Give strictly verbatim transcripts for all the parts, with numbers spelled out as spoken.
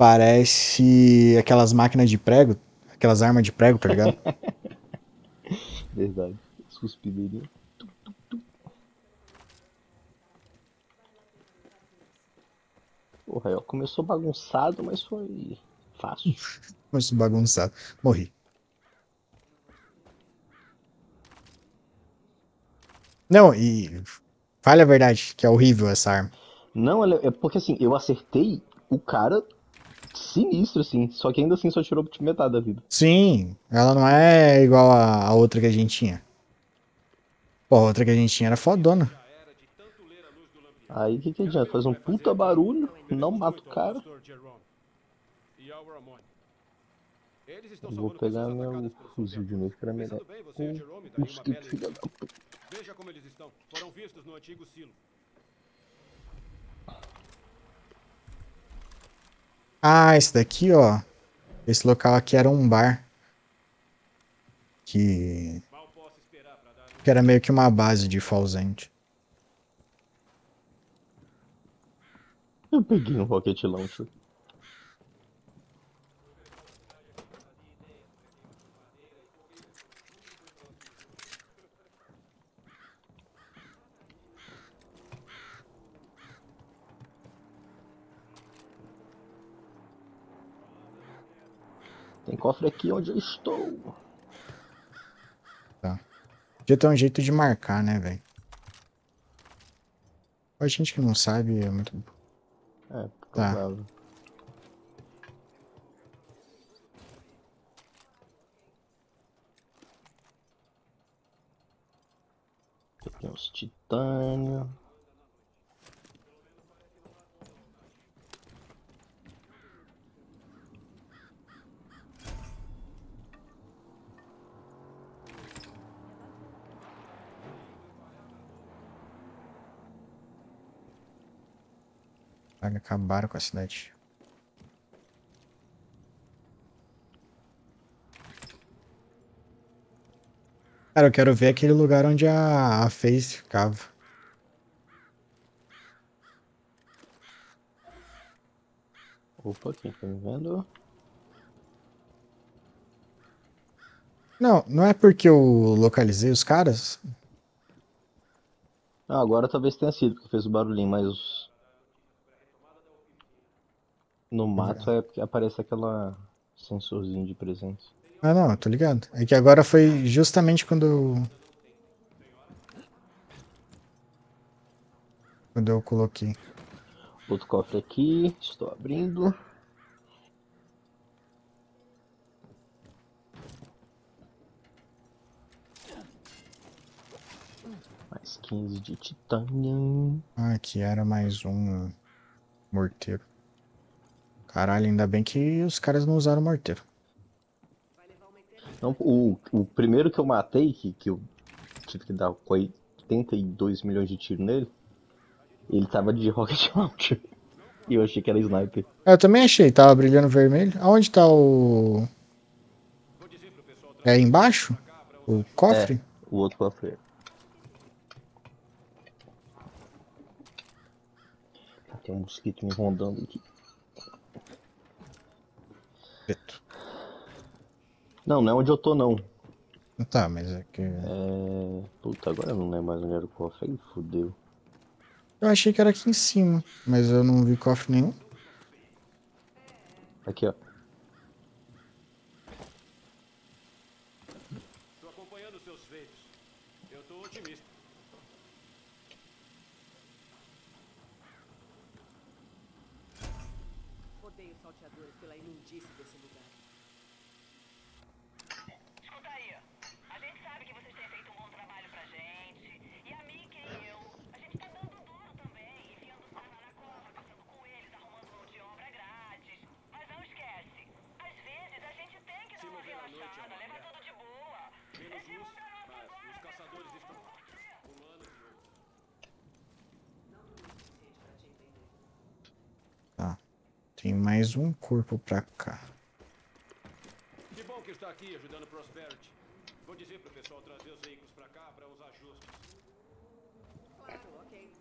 Parece aquelas máquinas de prego, aquelas armas de prego, tá ligado? Verdade. Suspideirinho. Porra, aí, ó, começou bagunçado, mas foi fácil. Muito bagunçado. Morri. Não, e fale a verdade, que é horrível essa arma. Não, ela- é porque assim, eu acertei o cara sinistro, assim. Só que ainda assim só tirou tipo, metade da vida. Sim, ela não é igual a, a outra que a gente tinha. Pô, a outra que a gente tinha era fodona. Aí o que, que adianta? Faz um puta barulho, não mata o cara. Eu vou pegar meu fuzil de novo, que era melhor. Um mosquito, filha da puta. Ah, esse daqui, ó. Esse local aqui era um bar. Que, que era meio que uma base de Falls End. Eu peguei um rocket launcher. Tem cofre aqui onde eu estou. Tá. Podia ter um jeito de marcar, né, velho? A gente que não sabe é muito. É, Tá. provável. Tem uns titânio. Acabaram com a cidade. Cara, eu quero ver aquele lugar onde a, a FaZe ficava. Opa, quem tá me vendo? Não, não é porque eu localizei os caras. Ah, agora talvez tenha sido, porque fez o barulhinho, mas no mato é porque aparece aquela sensorzinho de presença. Ah, não, eu tô ligado. É que agora foi justamente quando eu, quando eu coloquei. Outro cofre aqui, estou abrindo. Mais quinze de titânio. Ah, aqui era mais um morteiro. Caralho, ainda bem que os caras não usaram morteiro. Não, o, o primeiro que eu matei, que, que eu tive que dar oitenta e dois milhões de tiros nele, ele tava de rocket launcher. E eu achei que era sniper. Ah, eu também achei, tava brilhando vermelho. Aonde tá o. É aí embaixo? O É, cofre? o outro cofre. Tem um mosquito me rondando aqui. Preto. Não, não é onde eu tô, não. Tá, mas é que. É... Puta, agora eu não lembro mais onde era o cofre. Aí fudeu. Eu achei que era aqui em cima, mas eu não vi cofre nenhum. Aqui, ó. Odeio salteadores pela imundice desse lugar. Escuta aí, a gente sabe que vocês têm feito um bom trabalho pra gente. E a Mickey e eu, a gente tá dando duro também, enfiando os caras na cova, caçando com eles, arrumando mão de obra grátis. Mas não esquece, às vezes a gente tem que dar uma relaxada, leva tudo de boa. Esse mundo é nosso agora, pessoal! Tá. Tem mais um corpo pra cá. Que bom que está aqui ajudando Prosperity. Vou dizer pro pessoal trazer os veículos pra cá para os ajustes. Claro, ok.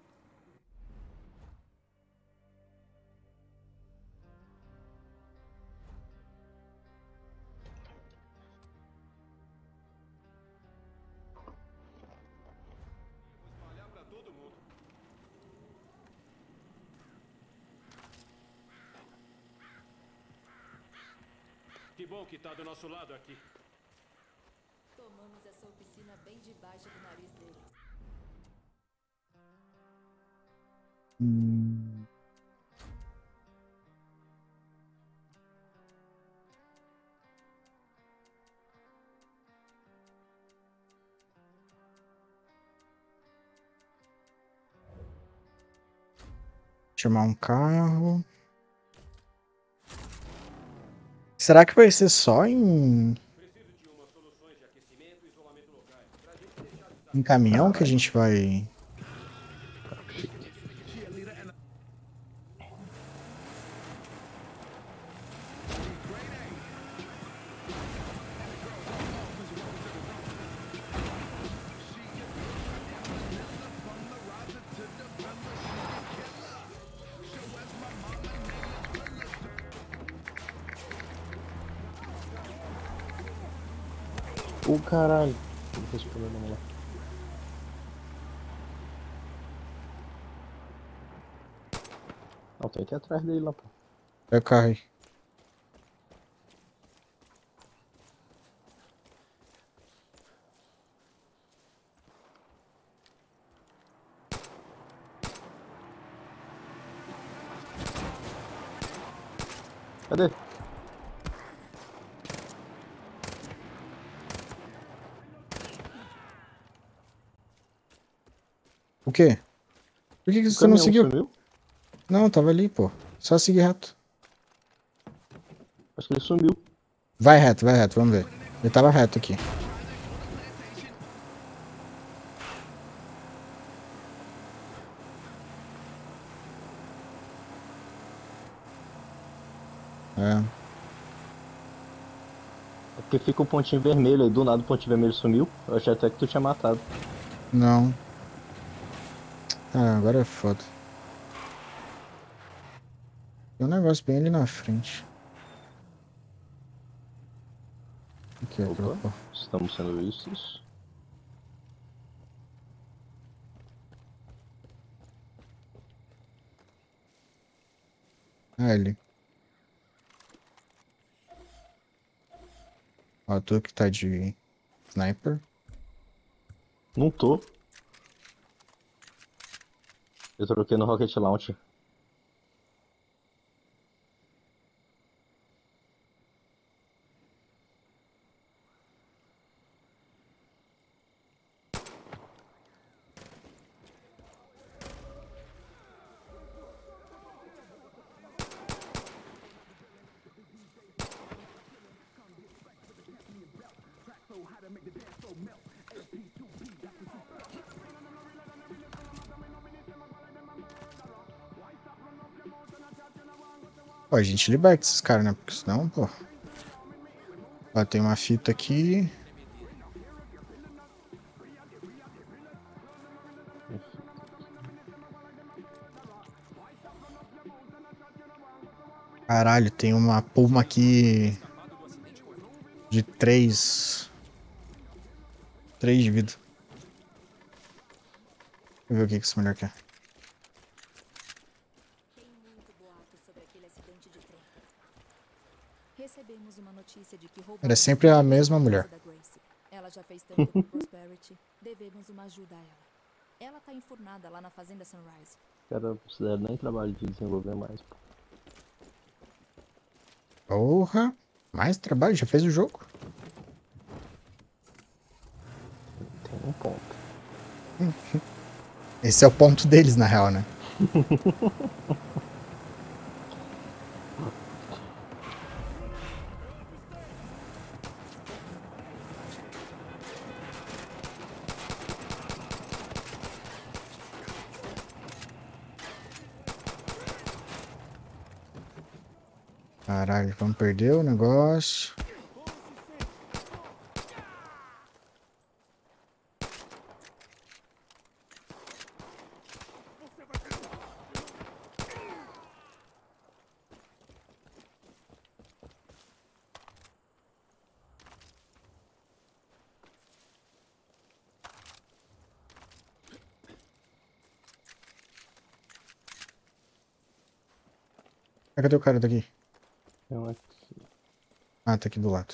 Que bom que tá do nosso lado aqui. Tomamos essa oficina bem debaixo do nariz deles. Hum. Chamar um carro. Será que vai ser só em, Preciso de umas soluções de aquecimento e isolamento locais. Pra gente deixar de estar em caminhão que a Caralho. gente vai. O caralho. Não tô esperando não lá. Não, tem que ir atrás dele lá, pô. É o carro aí. Cadê? O quê? Por que que O você não caminhão seguiu? sumiu? Não, tava ali, pô. Só seguir reto. Acho que ele sumiu. Vai reto, vai reto, vamos ver. Ele tava reto aqui. É. É porque fica o pontinho vermelho aí, do nada o pontinho vermelho sumiu. Eu achei até que tu tinha matado. Não. Ah, agora é foda. Tem um negócio bem ali na frente. O que é aquilo, Opa, pô? estamos sendo vistos. Ah, ele. Ó, tu que tá de sniper. Não tô. Eu troquei no Rocket Launcher. Pô, a gente liberta esses caras, né? Porque senão, pô. Ó, tem uma fita aqui. Caralho, tem uma puma aqui de três. Três de vida. Deixa eu ver o que que essa mulher quer. Tem muito boato sobre aquele acidente de trem. Recebemos uma notícia de que roubaram Era sempre a coisas mesma da mulher. casa da Grace. Ela já fez tanto por Prosperity. Devemos uma ajuda a ela. Ela tá enfurnada lá na fazenda Sunrise. Cara, não considero nem trabalho de desenvolver mais. Pô. Porra. Mais trabalho? Já fez o jogo? Tem um ponto. Esse é o ponto deles, na real, né? Caralho, vamos perder o negócio. Ah, cadê o cara daqui? Tem um aqui. Ah, tá aqui do lado.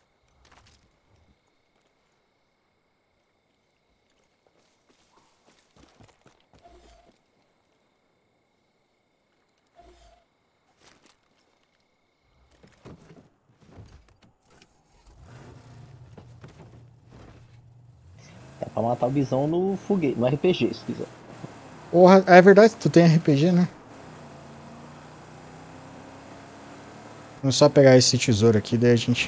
É pra matar o bisão no foguete, no R P G, se quiser. Porra, é verdade, tu tem R P G, né? Vamos só pegar esse tesouro aqui, daí a gente...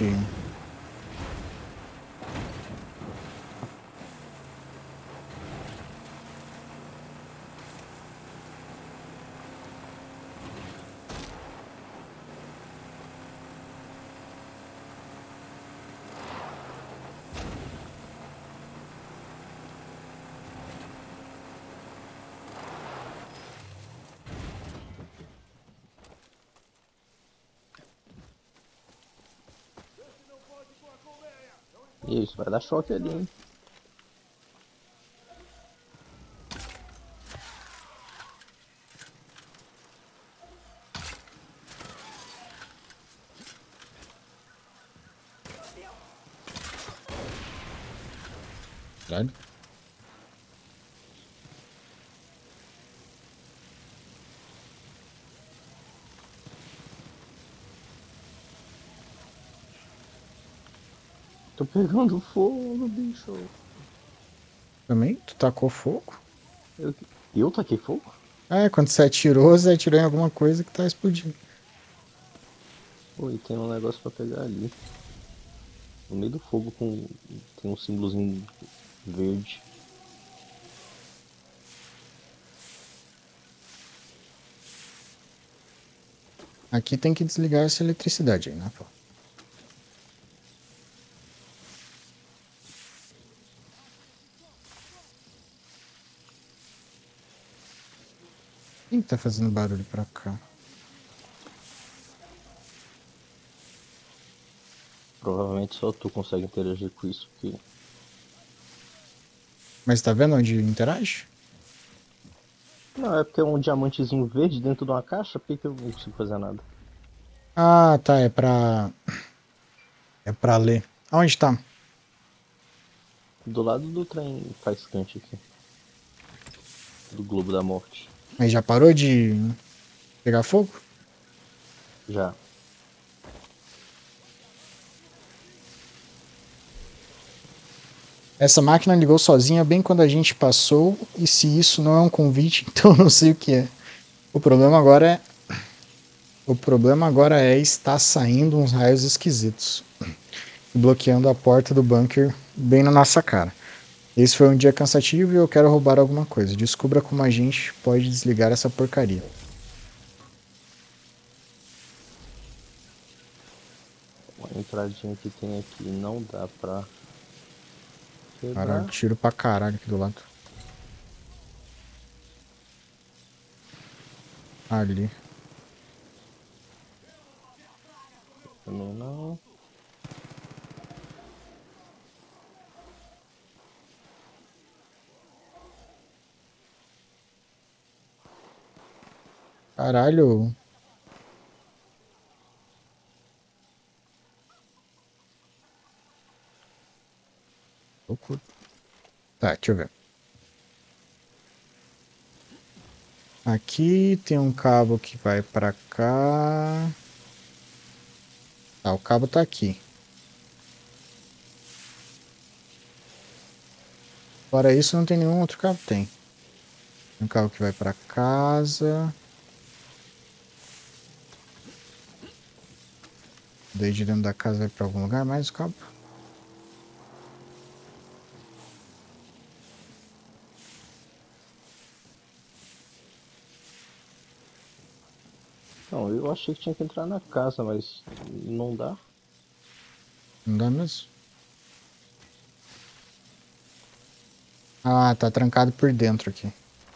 Isso, vai dar choque ali, hein? Caralho. Tô pegando fogo, bicho. Também? Tu tacou fogo? Eu, eu taquei fogo? É, quando você atirou, você atirou em alguma coisa que tá explodindo. Pô, e tem um negócio pra pegar ali. No meio do fogo com. Tem um símbolozinho verde. Aqui tem que desligar essa eletricidade aí, né, pô? Quem que tá fazendo barulho pra cá? Provavelmente só tu consegue interagir com isso, porque. Mas tá vendo onde interage? Não, é porque é um diamantezinho verde dentro de uma caixa, por que, que eu não consigo fazer nada? Ah, tá, é pra... É pra ler. Aonde tá? Do lado do trem faiscante aqui. Do Globo da Morte. Mas já parou de pegar fogo? Já. Essa máquina ligou sozinha bem quando a gente passou, e se isso não é um convite, então eu não sei o que é. O problema agora é... O problema agora é estar saindo uns raios esquisitos, bloqueando a porta do bunker bem na nossa cara. Esse foi um dia cansativo e eu quero roubar alguma coisa. Descubra como a gente pode desligar essa porcaria. Uma entradinha que tem aqui não dá pra Caralho, quebrar. tiro pra caralho aqui do lado. Ali. Também não. Caralho. Loucura. Tá, deixa eu ver. Aqui tem um cabo que vai pra cá. Tá, o cabo tá aqui. Fora isso, não tem nenhum outro cabo. Tem. Tem um cabo que vai pra casa. Daí de dentro da casa vai pra algum lugar mais o cabo. Não, eu achei que tinha que entrar na casa, mas não dá. Não dá mesmo? Ah, tá trancado por dentro aqui.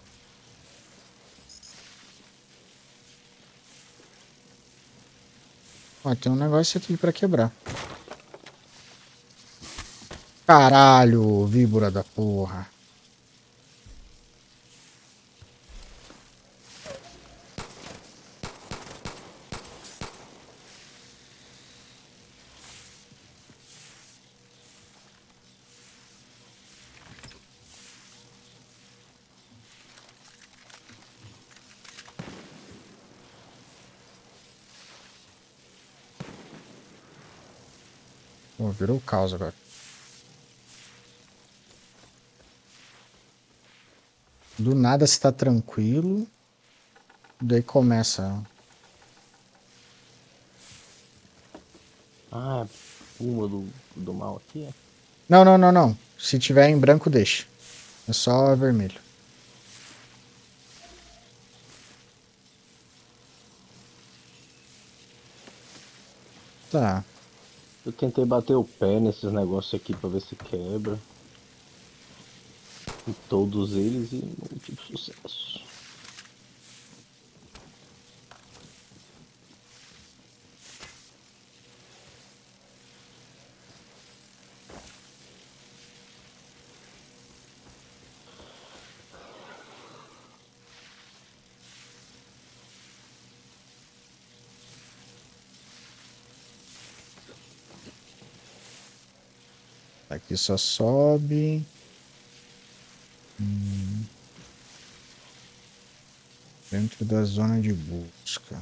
Ó, tem um negócio aqui pra quebrar. Caralho, víbora da porra. Pô, virou o caos agora. Do nada você tá tranquilo. Daí começa. Ah, uma do, do mal aqui, é? Não, não, não, não. Se tiver em branco, deixa. É só vermelho. Tá. Eu tentei bater o pé nesses negócios aqui pra ver se quebra. Em todos eles e não tive sucesso. Aqui só sobe. Hum. Dentro da zona de busca.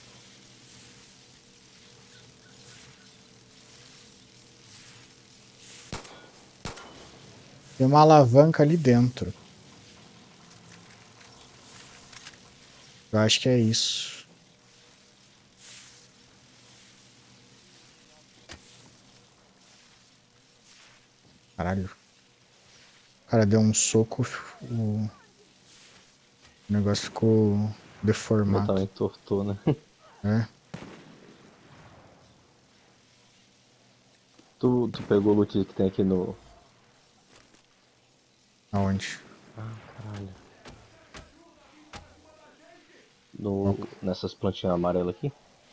Tem uma alavanca ali dentro. Eu acho que é isso. Caralho. O cara deu um soco, o negócio ficou O metal deformado. entortou, né? É. Tu, tu pegou o loot que tem aqui no. Aonde? Ah, caralho. No, nessas plantinhas amarelas aqui?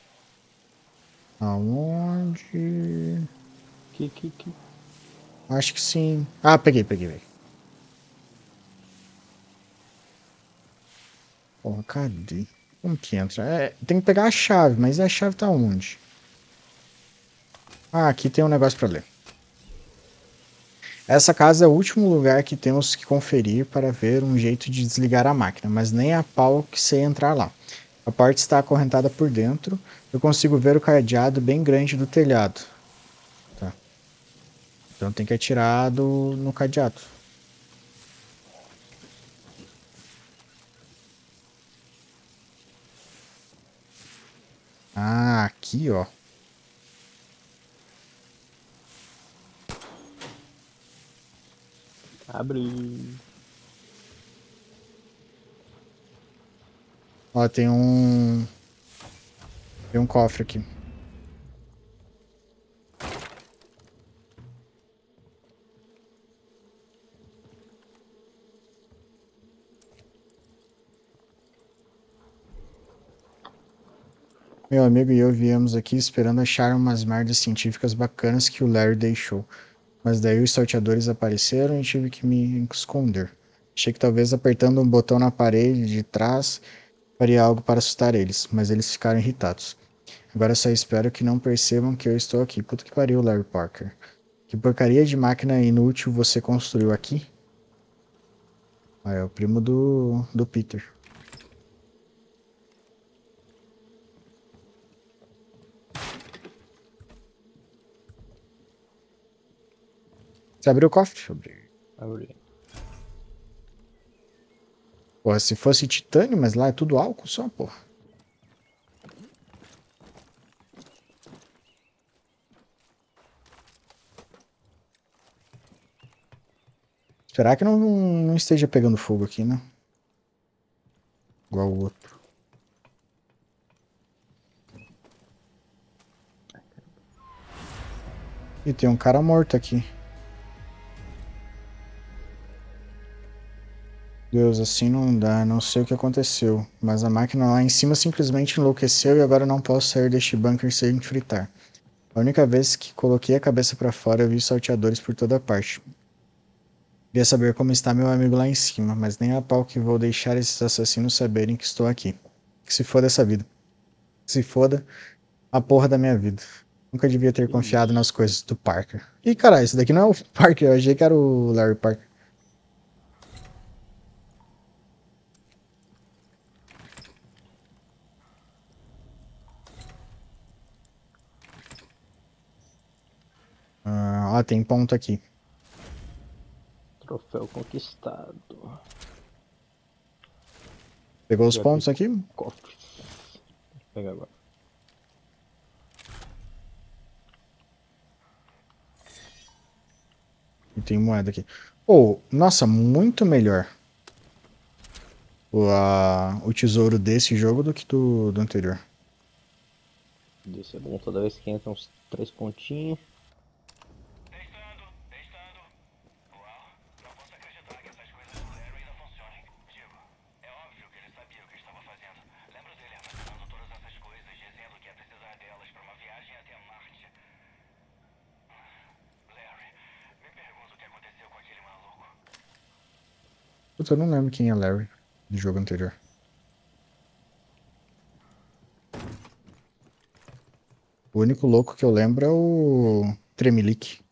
Aonde? Que, que, que. Acho que sim. Ah, peguei, peguei, peguei. Porra, cadê? Como que entra? É, tem que pegar a chave, mas a chave tá onde? Ah, aqui tem um negócio pra ler. Essa casa é o último lugar que temos que conferir para ver um jeito de desligar a máquina, mas nem a pau que sei entrar lá. A porta está acorrentada por dentro. Eu consigo ver o cadeado bem grande do telhado. Tá. Então tem que atirar do, no cadeado. Ah, aqui, ó. Abre. Ó, tem um. Tem um cofre aqui. Meu amigo e eu viemos aqui esperando achar umas merdas científicas bacanas que o Larry deixou. Mas daí os salteadores apareceram e tive que me esconder. Achei que talvez apertando um botão na parede de trás faria algo para assustar eles, mas eles ficaram irritados. Agora só espero que não percebam que eu estou aqui. Puta que pariu, Larry Parker. Que porcaria de máquina inútil você construiu aqui? Ah, é o primo do, do Peter. Você abriu o cofre? Abri. Abre. Porra, se fosse titânio, mas lá é tudo álcool só, porra. Será que não, não esteja pegando fogo aqui, né? Igual o outro. E tem um cara morto aqui. Deus, assim não dá, não sei o que aconteceu, mas a máquina lá em cima simplesmente enlouqueceu e agora não posso sair deste bunker sem fritar. A única vez que coloquei a cabeça para fora eu vi salteadores por toda parte. Queria saber como está meu amigo lá em cima, mas nem a pau que vou deixar esses assassinos saberem que estou aqui. Que se foda essa vida. Que se foda a porra da minha vida. Nunca devia ter Que confiado isso? nas coisas do Parker. Ih, caralho, esse daqui não é o Parker, eu achei que era o Larry Parker. Ah, tem ponto aqui. Troféu conquistado. Pegou os Já pontos vi aqui? Cofres. Vou pegar agora. E tem moeda aqui. Oh, nossa, muito melhor o, a, o tesouro desse jogo do que do, do anterior. Desse é bom, toda vez que entra uns três pontinhos. Testando, testando. Uau, não posso acreditar que essas coisas do Larry ainda funcionem. Digo, é óbvio que ele sabia o que estava fazendo. Lembro dele armazenando todas essas coisas, dizendo que ia precisar delas para uma viagem até Marte. Larry, me pergunto o que aconteceu com aquele maluco. Puta, eu não lembro quem é Larry do jogo anterior. O único louco que eu lembro é o Tremelique.